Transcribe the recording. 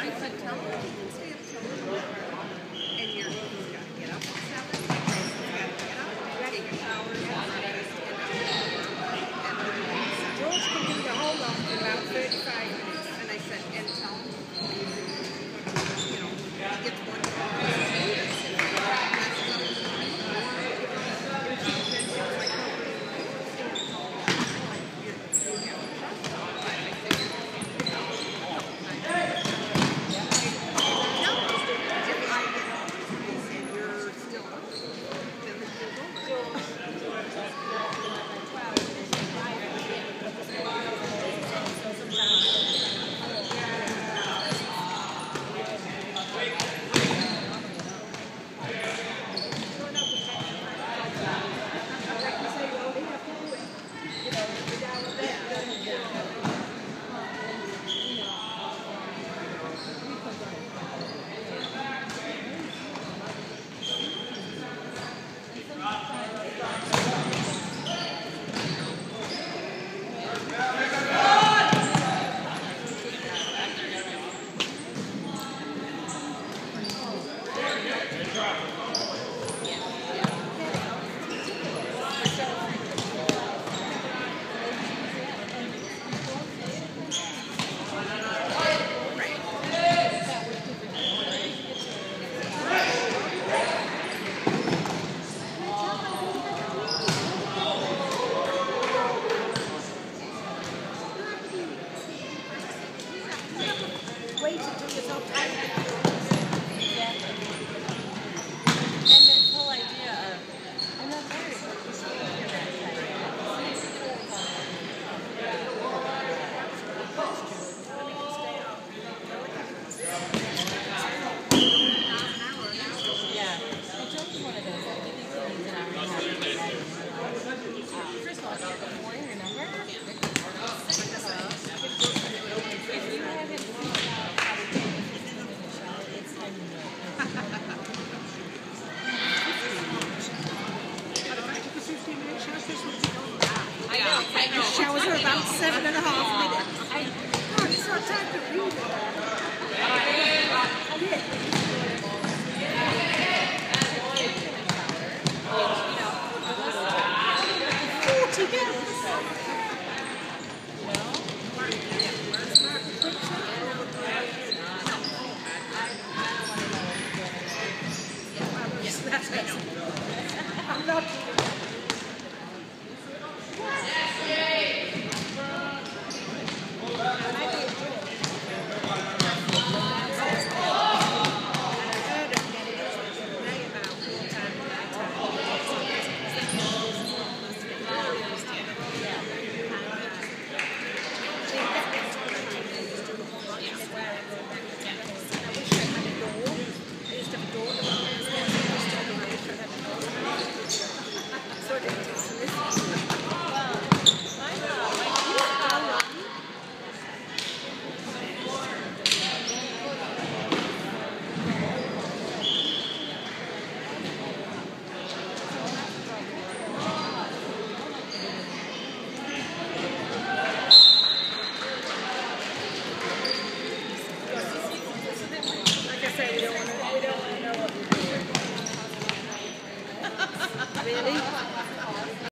I said, tell him he can stay up till tomorrow. And he's got to get up at 7. He's got to get up, take a shower, get breakfast, and George can do the whole lot in about 35 minutes. And I said, and tell him, you know, he gets one showers are about 7.5 minutes. Oh, it's not time to read it. I'm not